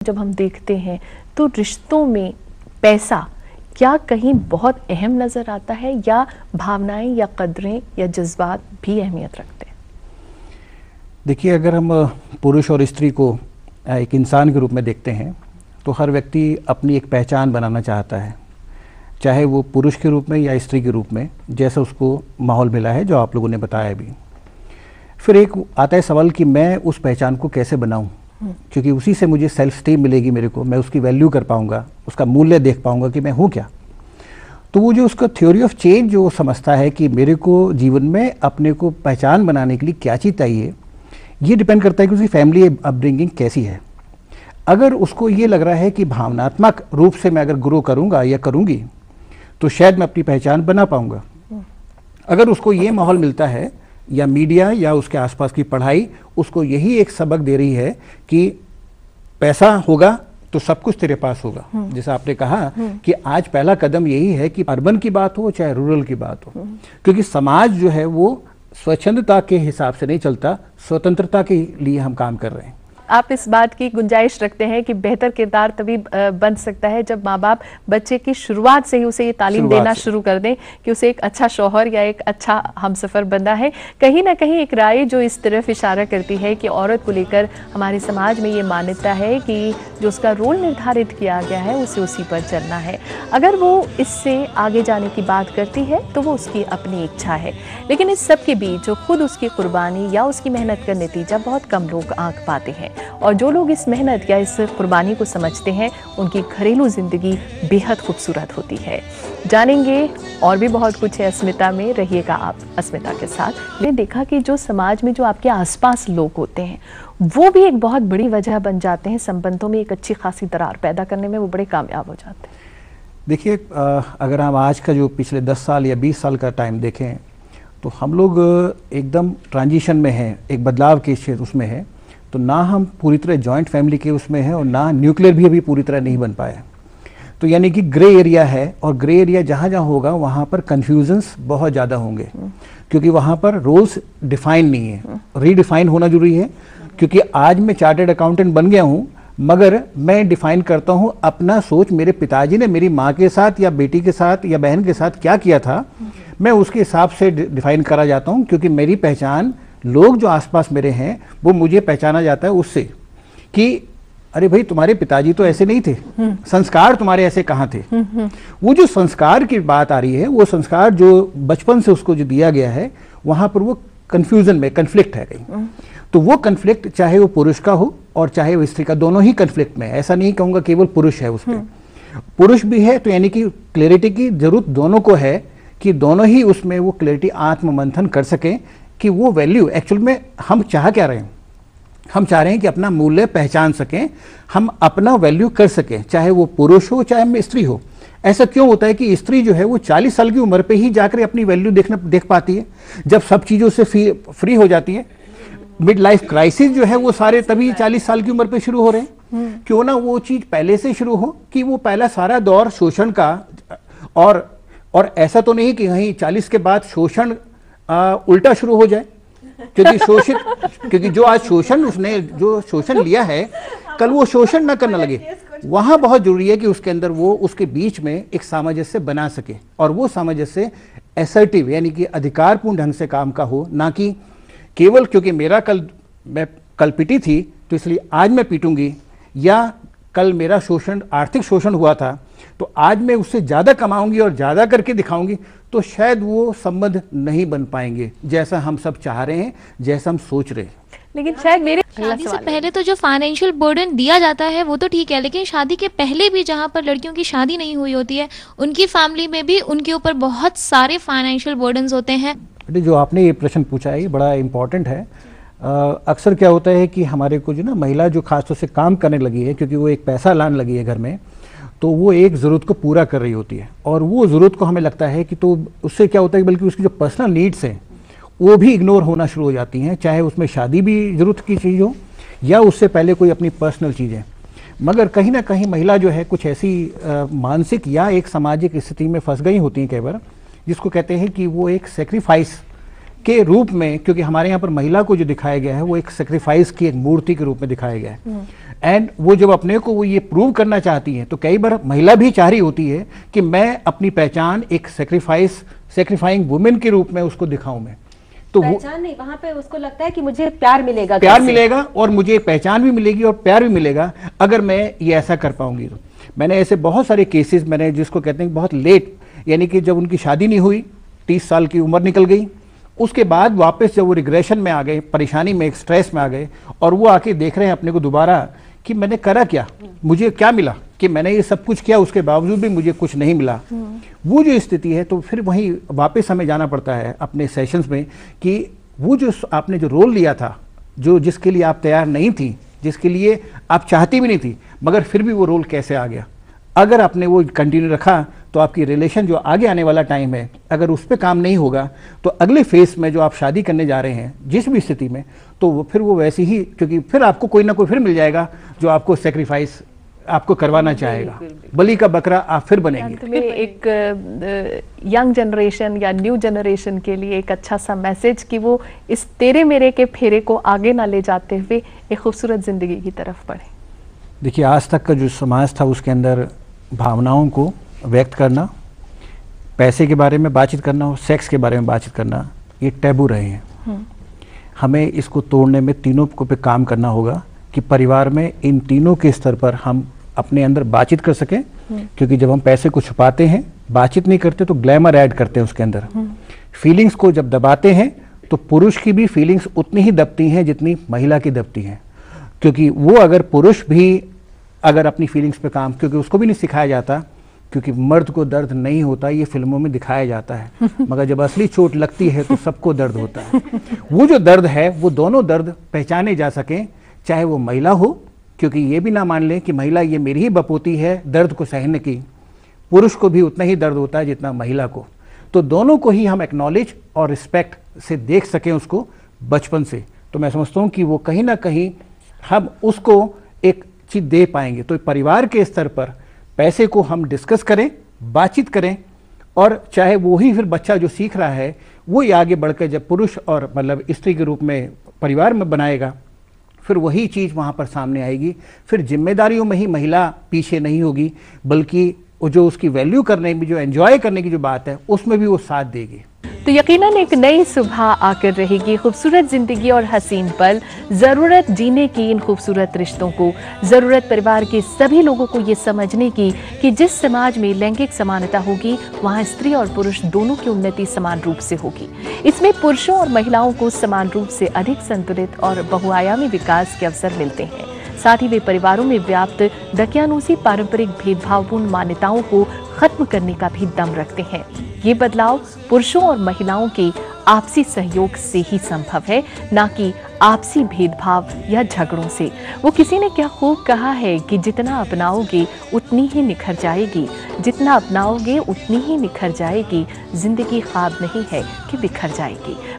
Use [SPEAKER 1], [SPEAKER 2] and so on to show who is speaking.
[SPEAKER 1] जब हम देखते हैं तो रिश्तों में पैसा क्या कहीं बहुत अहम नजर आता है, या भावनाएं या कदरें या जज्बात भी अहमियत रखते हैं?
[SPEAKER 2] देखिए, अगर हम पुरुष और स्त्री को एक इंसान के रूप में देखते हैं तो हर व्यक्ति अपनी एक पहचान बनाना चाहता है, चाहे वो पुरुष के रूप में या स्त्री के रूप में, जैसा उसको माहौल मिला है, जो आप लोगों ने बताया भी। फिर एक आता है सवाल कि मैं उस पहचान को कैसे बनाऊं, क्योंकि उसी से मुझे सेल्फ स्टीम मिलेगी, मेरे को मैं उसकी वैल्यू कर पाऊंगा, उसका मूल्य देख पाऊंगा कि मैं हूं क्या। तो वो जो उसका थ्योरी ऑफ चेंज जो समझता है कि मेरे को जीवन में अपने को पहचान बनाने के लिए क्या चीज़ चाहिए, ये डिपेंड करता है कि उसकी फैमिली अपब्रिंगिंग कैसी है। अगर उसको ये लग रहा है कि भावनात्मक रूप से मैं अगर ग्रो करूंगा या करूंगी तो शायद मैं अपनी पहचान बना पाऊंगा। अगर उसको ये माहौल मिलता है या मीडिया या उसके आसपास की पढ़ाई उसको यही एक सबक दे रही है कि पैसा होगा तो सब कुछ तेरे पास होगा, जैसा आपने कहा कि आज पहला कदम यही है कि अर्बन की बात हो चाहे रूरल की बात हो, क्योंकि समाज जो है वो स्वच्छंदता के हिसाब से नहीं चलता, स्वतंत्रता के लिए हम काम कर रहे हैं।
[SPEAKER 1] आप इस बात की गुंजाइश रखते हैं कि बेहतर किरदार तभी बन सकता है जब माँ बाप बच्चे की शुरुआत से ही उसे ये तालीम देना शुरू कर दें कि उसे एक अच्छा शौहर या एक अच्छा हमसफर बनना है। कहीं ना कहीं एक राय जो इस तरफ इशारा करती है कि औरत को लेकर हमारे समाज में ये मान्यता है कि जो उसका रोल निर्धारित किया गया है उसे उसी पर चलना है। अगर वो इससे आगे जाने की बात करती है तो वो उसकी अपनी इच्छा है, लेकिन इस सब के बीच जो खुद उसकी कुर्बानी या उसकी मेहनत का नतीजा बहुत कम लोग आंक पाते हैं, और जो लोग इस मेहनत या इस कुर्बानी को समझते हैं उनकी घरेलू जिंदगी बेहद खूबसूरत होती है। जानेंगे और भी बहुत कुछ है अस्मिता में, रहिएगा आप अस्मिता के साथ। मैंने देखा कि जो समाज में जो आपके आसपास लोग होते हैं वो भी एक बहुत बड़ी वजह बन जाते हैं संबंधों में एक अच्छी खासी दरार पैदा करने में, वो बड़े कामयाब हो जाते हैं।
[SPEAKER 2] देखिए, अगर हम आज का जो पिछले 10 साल या 20 साल का टाइम देखें तो हम लोग एकदम ट्रांजिशन में हैं, एक बदलाव के क्षेत्र उसमें है। तो ना हम पूरी तरह जॉइंट फैमिली के उसमें हैं और ना न्यूक्लियर भी अभी पूरी तरह नहीं बन पाया। तो यानी कि ग्रे एरिया है, और ग्रे एरिया जहाँ जहाँ होगा वहाँ पर कन्फ्यूजन्स बहुत ज़्यादा होंगे, क्योंकि वहाँ पर रोल्स डिफाइन नहीं है। रीडिफाइन होना जरूरी है, क्योंकि आज मैं चार्टर्ड अकाउंटेंट बन गया हूँ मगर मैं डिफाइन करता हूँ अपना सोच मेरे पिताजी ने मेरी माँ के साथ या बेटी के साथ या बहन के साथ क्या किया था, मैं उसके हिसाब से डिफाइन करा जाता हूँ, क्योंकि मेरी पहचान लोग जो आसपास मेरे हैं वो मुझे पहचाना जाता है उससे कि अरे भाई तुम्हारे पिताजी तो ऐसे नहीं थे, संस्कार तुम्हारे ऐसे कहाँ थे। वो जो संस्कार की बात आ रही है, वो संस्कार जो बचपन से उसको जो दिया गया है वहां पर वो कंफ्यूजन में कन्फ्लिक्ट है कहीं। तो वो कन्फ्लिक्ट चाहे वो पुरुष का हो और चाहे वो स्त्री का, दोनों ही कन्फ्लिक्ट में। ऐसा नहीं कहूंगा केवल पुरुष है उसमें, पुरुष भी है। तो यानी कि क्लैरिटी की जरूरत दोनों को है कि दोनों ही उसमें वो क्लैरिटी आत्ममंथन कर सकें कि वो वैल्यू एक्चुअल में हम चाह क्या रहे हैं। हम चाह रहे हैं कि अपना मूल्य पहचान सकें, हम अपना वैल्यू कर सकें, चाहे वो पुरुष हो चाहे स्त्री हो। ऐसा क्यों होता है कि स्त्री जो है वो 40 साल की उम्र पे ही जाकर अपनी वैल्यू देख पाती है, जब सब चीज़ों से फ्री हो जाती है। मिड लाइफ क्राइसिस जो है वो सारे तभी 40 साल की उम्र पे शुरू हो रहे हैं। क्यों ना वो चीज़ पहले से शुरू हो कि वो पहला सारा दौर शोषण का, और ऐसा तो नहीं कि कहीं 40 के बाद शोषण उल्टा शुरू हो जाए, क्योंकि जो आज शोषण उसने जो शोषण लिया है कल वो शोषण ना करने लगे। वहां बहुत जरूरी है कि उसके अंदर वो उसके बीच में एक सामंजस्य बना सके, और वो सामंजस्य असर्टिव यानी कि अधिकारपूर्ण ढंग से काम का हो, ना कि केवल क्योंकि मैं कल पिटी थी तो इसलिए आज मैं पीटूंगी, या कल मेरा शोषण आर्थिक शोषण हुआ था तो आज मैं उससे ज्यादा कमाऊंगी और ज्यादा करके दिखाऊंगी, तो शायद वो संबंध नहीं बन पाएंगे जैसा हम सब चाह रहे हैं, जैसा हम सोच रहे हैं।
[SPEAKER 1] लेकिन शायद मेरे
[SPEAKER 3] शादी से पहले तो जो फाइनेंशियल बर्डन दिया जाता है वो तो ठीक है, लेकिन शादी के पहले भी जहाँ पर लड़कियों की शादी नहीं हुई होती है उनकी फैमिली में भी उनके ऊपर बहुत सारे फाइनेंशियल बर्डन्स होते हैं।
[SPEAKER 2] जो आपने ये प्रश्न पूछा है ये बड़ा इम्पोर्टेंट है। अक्सर क्या होता है कि हमारे को जो ना महिला जो खासतौर से काम करने लगी है, क्योंकि वो एक पैसा लाने लगी है घर में, तो वो एक ज़रूरत को पूरा कर रही होती है, और वो ज़रूरत को हमें लगता है कि तो उससे क्या होता है बल्कि उसकी जो पर्सनल नीड्स हैं वो भी इग्नोर होना शुरू हो जाती हैं, चाहे उसमें शादी भी ज़रूरत की चीज़ हो या उससे पहले कोई अपनी पर्सनल चीज़ें। मगर कहीं ना कहीं महिला जो है कुछ ऐसी मानसिक या एक सामाजिक स्थिति में फंस गई होती हैं कई बार, जिसको कहते हैं कि वो एक सेक्रीफाइस के रूप में, क्योंकि हमारे यहाँ पर महिला को जो दिखाया गया है वो एक सेक्रीफाइस की एक मूर्ति के रूप में दिखाया गया है। एंड वो जब अपने को वो ये प्रूव करना चाहती है तो कई बार महिला भी चाह रही होती है कि मैं अपनी पहचान एक सेक्रीफाइंग वुमेन के रूप में उसको दिखाऊं मैं। तो
[SPEAKER 4] पहचान नहीं, वहां पे उसको लगता है कि मुझे प्यार मिलेगा,
[SPEAKER 2] और मुझे पहचान भी मिलेगी और प्यार भी मिलेगा अगर मैं ये ऐसा कर पाऊंगी। तो मैंने ऐसे बहुत सारे केसेस मैंने जिसको कहते हैं बहुत लेट, यानी कि जब उनकी शादी नहीं हुई, 30 साल की उम्र निकल गई, उसके बाद वापस जब वो रिग्रेशन में आ गए, परेशानी में, एक स्ट्रेस में आ गए, और वो आके देख रहे हैं अपने को दोबारा कि मैंने करा क्या, मुझे क्या मिला, कि मैंने ये सब कुछ किया उसके बावजूद भी मुझे कुछ नहीं मिला। वो जो स्थिति है, तो फिर वहीं वापस हमें जाना पड़ता है अपने सेशंस में कि वो जो आपने जो रोल लिया था, जो जिसके लिए आप तैयार नहीं थी, जिसके लिए आप चाहती भी नहीं थी, मगर फिर भी वो रोल कैसे आ गया। अगर आपने वो कंटिन्यू रखा तो आपकी रिलेशन जो आगे आने वाला टाइम है, अगर उस पर काम नहीं होगा तो अगले फेज में जो आप शादी करने जा रहे हैं जिस भी स्थिति में, तो वो फिर वो वैसी ही, क्योंकि फिर आपको कोई ना कोई फिर मिल जाएगा जो आपको सेक्रीफाइस आपको करवाना चाहेगा, बलि का बकरा आप फिर बनेंगे।
[SPEAKER 1] तो मेरे एक यंग जनरेशन या न्यू जनरेशन के लिए एक अच्छा सा मैसेज कि वो इस तेरे मेरे के फेरे को आगे ना ले जाते हुए एक खूबसूरत जिंदगी की तरफ बढ़े।
[SPEAKER 2] देखिए, आज तक का जो समाज था उसके अंदर भावनाओं को व्यक्त करना, पैसे के बारे में बातचीत करना और सेक्स के बारे में बातचीत करना, ये टैबू रहे हैं। हमें इसको तोड़ने में तीनों को पे काम करना होगा कि परिवार में इन तीनों के स्तर पर हम अपने अंदर बातचीत कर सकें, क्योंकि जब हम पैसे को छुपाते हैं, बातचीत नहीं करते, तो ग्लैमर ऐड करते हैं उसके अंदर। फीलिंग्स को जब दबाते हैं तो पुरुष की भी फीलिंग्स उतनी ही दबती हैं जितनी महिला की दबती हैं, क्योंकि वो अगर पुरुष भी अगर अपनी फीलिंग्स पे काम, क्योंकि उसको भी नहीं सिखाया जाता, क्योंकि मर्द को दर्द नहीं होता, ये फिल्मों में दिखाया जाता है, मगर जब असली चोट लगती है तो सबको दर्द होता है। वो जो दर्द है, वो दोनों दर्द पहचाने जा सकें, चाहे वो महिला हो, क्योंकि ये भी ना मान लें कि महिला ये मेरी ही बपोती है दर्द को सहने की, पुरुष को भी उतना ही दर्द होता है जितना महिला को। तो दोनों को ही हम एक्नॉलेज और रिस्पेक्ट से देख सकें उसको बचपन से, तो मैं समझता हूँ कि वो कहीं ना कहीं हम उसको एक चीज दे पाएंगे। तो परिवार के स्तर पर पैसे को हम डिस्कस करें, बातचीत करें, और चाहे वो ही फिर बच्चा जो सीख रहा है वो ही आगे बढ़कर जब पुरुष और मतलब स्त्री के रूप में परिवार में बनाएगा, फिर वही चीज़ वहाँ पर सामने आएगी। फिर जिम्मेदारियों में ही महिला पीछे नहीं होगी, बल्कि जो उसकी वैल्यू करने में, जो एंजॉय करने की जो बात है, उसमें भी वो साथ देगी।
[SPEAKER 1] तो यकीनन एक नई सुबह आकर रहेगी, खूबसूरत जिंदगी और हसीन पल, जरूरत जीने की इन खूबसूरत रिश्तों को, जरूरत परिवार के सभी लोगों को ये समझने की कि जिस समाज में लैंगिक समानता होगी वहाँ स्त्री और पुरुष दोनों की उन्नति समान रूप से होगी। इसमें पुरुषों और महिलाओं को समान रूप से अधिक संतुलित और बहुआयामी विकास के अवसर मिलते हैं। साथ ही वे परिवारों में व्याप्त दकियानूसी पारंपरिक भेदभावपूर्ण मान्यताओं को खत्म करने का भी दम रखते हैं। ये बदलाव पुरुषों और महिलाओं के आपसी सहयोग से ही संभव है, ना कि आपसी भेदभाव या झगड़ों से। वो किसी ने क्या खूब कहा है कि जितना अपनाओगे उतनी ही निखर जाएगी, जितना अपनाओगे उतनी ही निखर जाएगी, जिंदगी ख्वाब नहीं है कि बिखर जाएगी।